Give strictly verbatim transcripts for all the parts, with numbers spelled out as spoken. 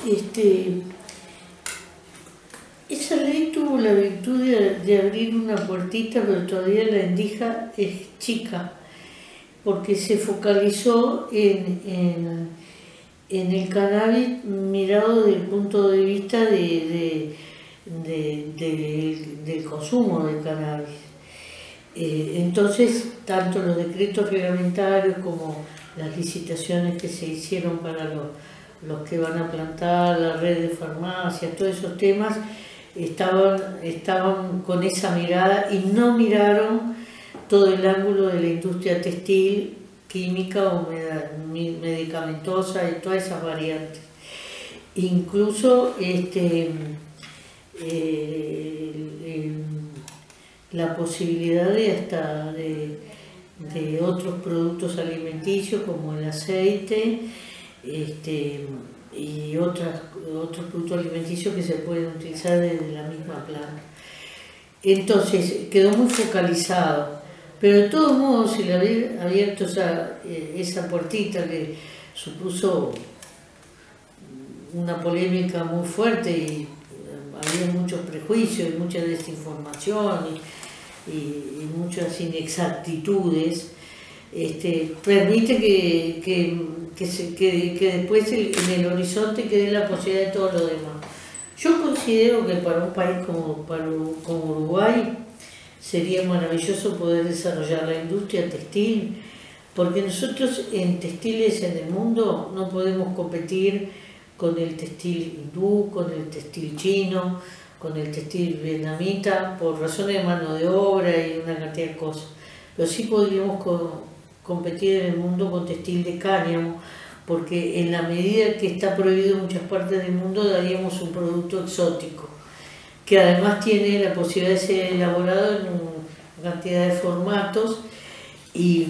Este, esa ley tuvo la virtud de, de abrir una puertita, pero todavía la endija es chica, porque se focalizó en, en, en el cannabis mirado desde el punto de vista de, de, de, de, del consumo del cannabis. Eh, entonces, tanto los decretos reglamentarios como las licitaciones que se hicieron para los, los que van a plantar, la red de farmacias, todos esos temas, estaban, estaban con esa mirada y no miraron todo el ángulo de la industria textil, química o medicamentosa y todas esas variantes. Incluso este, eh, eh, la posibilidad de hasta de, de otros productos alimenticios como el aceite este, y otras, otros productos alimenticios que se pueden utilizar desde la misma planta. Entonces quedó muy focalizado. Pero de todos modos, si le había abierto esa, esa puertita que supuso una polémica muy fuerte y había muchos prejuicios y mucha desinformación y, y, y muchas inexactitudes, este, permite que, que, que, se, que, que después el, en el horizonte quede la posibilidad de todo lo demás. Yo considero que para un país como, para, como Uruguay, sería maravilloso poder desarrollar la industria textil, porque nosotros en textiles en el mundo no podemos competir con el textil hindú, con el textil chino, con el textil vietnamita, por razones de mano de obra y una cantidad de cosas. Pero sí podríamos co competir en el mundo con textil de cáñamo, porque en la medida que está prohibido en muchas partes del mundo daríamos un producto exótico, que además tiene la posibilidad de ser elaborado en una cantidad de formatos y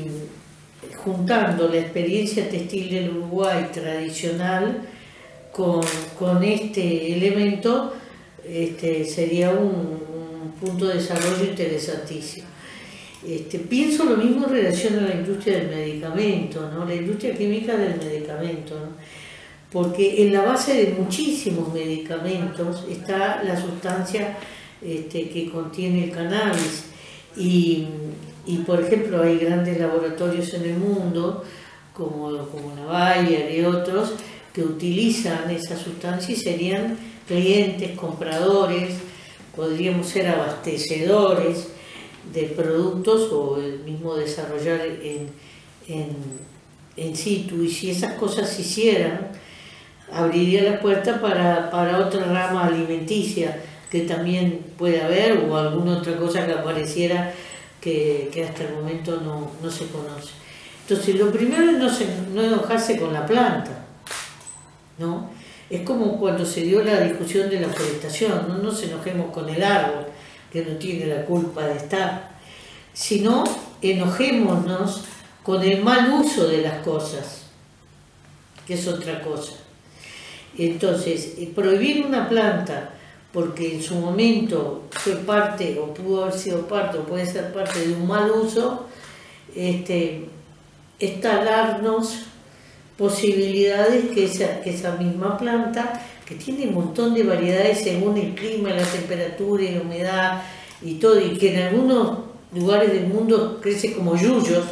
juntando la experiencia textil del Uruguay tradicional con, con este elemento este, sería un, un punto de desarrollo interesantísimo. Este, pienso lo mismo en relación a la industria del medicamento, ¿no? La industria química del medicamento, ¿no? Porque en la base de muchísimos medicamentos está la sustancia este, que contiene el cannabis y, y por ejemplo hay grandes laboratorios en el mundo como, como la Bayer y otros que utilizan esa sustancia y serían clientes, compradores, podríamos ser abastecedores de productos o el mismo desarrollar en, en, en situ, y si esas cosas se hicieran abriría la puerta para, para otra rama alimenticia que también puede haber o alguna otra cosa que apareciera que, que hasta el momento no, no se conoce. Entonces lo primero es no, se, no enojarse con la planta, ¿no? Es como cuando se dio la discusión de la forestación, no nos enojemos con el árbol que no tiene la culpa de estar, sino enojémonos con el mal uso de las cosas, que es otra cosa. Entonces, prohibir una planta porque en su momento fue parte o pudo haber sido parte o puede ser parte de un mal uso, este, es talarnos posibilidades que esa, que esa misma planta, que tiene un montón de variedades según el clima, la temperatura y la humedad y todo, y que en algunos lugares del mundo crece como yuyos,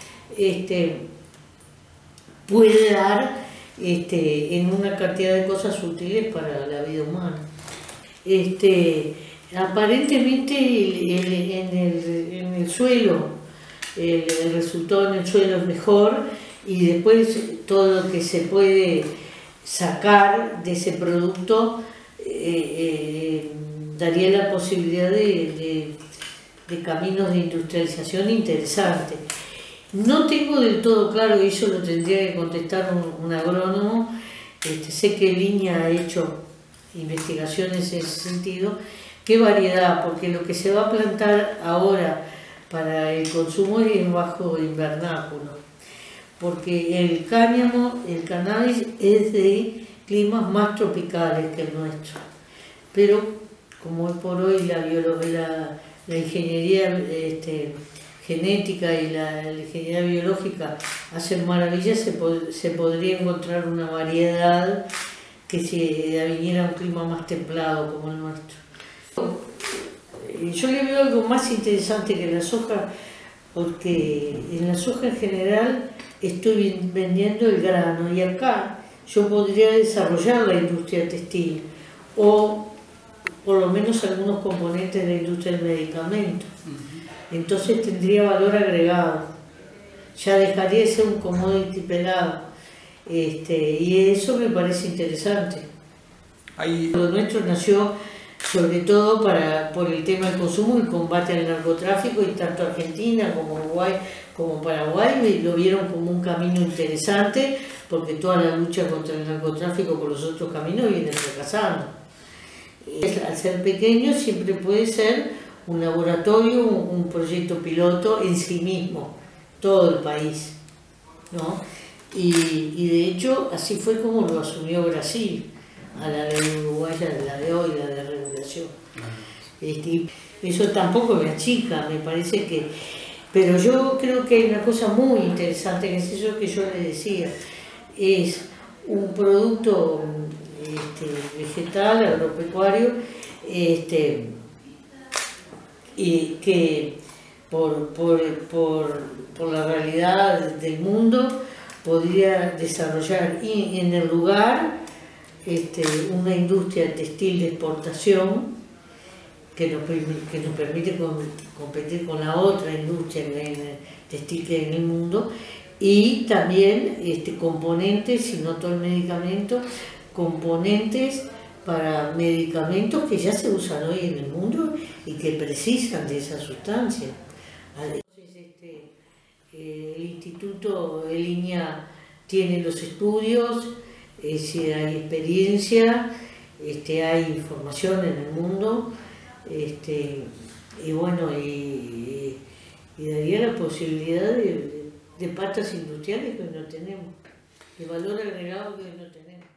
este, puede dar Este, en una cantidad de cosas útiles para la vida humana. Este, aparentemente el, el, en, el, en el suelo, el, el resultado en el suelo es mejor y después todo lo que se puede sacar de ese producto eh, eh, daría la posibilidad de, de, de caminos de industrialización interesantes. No tengo del todo claro, y eso lo tendría que contestar un, un agrónomo, este, sé que Línea ha hecho investigaciones en ese sentido, qué variedad, porque lo que se va a plantar ahora para el consumo es bajo invernáculo, porque el cáñamo, el cannabis es de climas más tropicales que el nuestro, pero como hoy por hoy la, la, la ingeniería este, genética y la, la ingeniería biológica hacen maravillas, se, pod, se podría encontrar una variedad que se viniera un clima más templado como el nuestro. Yo le veo algo más interesante que la soja, porque en la soja en general estoy vendiendo el grano y acá yo podría desarrollar la industria textil o por lo menos algunos componentes de la industria del medicamento. Entonces tendría valor agregado, ya dejaría de ser un commodity pelado, este, y eso me parece interesante. Ahí... Lo nuestro nació sobre todo para, por el tema del consumo y combate al narcotráfico, y tanto Argentina como Uruguay como Paraguay lo vieron como un camino interesante, porque toda la lucha contra el narcotráfico por los otros caminos viene fracasando. Al ser pequeño siempre puede ser un laboratorio, un proyecto piloto en sí mismo, todo el país, ¿no? Y, y de hecho así fue como lo asumió Brasil, a la ley uruguaya, la de hoy, la de regulación. Este, eso tampoco me achica, me parece que... Pero yo creo que hay una cosa muy interesante, que es eso que yo le decía, es un producto este, vegetal, agropecuario, este, y que por, por, por, por la realidad del mundo podría desarrollar y en el lugar este, una industria textil de exportación que nos, que nos permite competir con la otra industria textil que hay en el mundo, y también este, componentes, y no todo el medicamento, componentes para medicamentos que ya se usan hoy en el mundo y que precisan de esa sustancia. Entonces, este, eh, el Instituto de Línea tiene los estudios, eh, si hay experiencia, este, hay información en el mundo, este, y bueno, y, y daría la posibilidad de, de, de patas industriales que hoy no tenemos, de valor agregado que hoy no tenemos.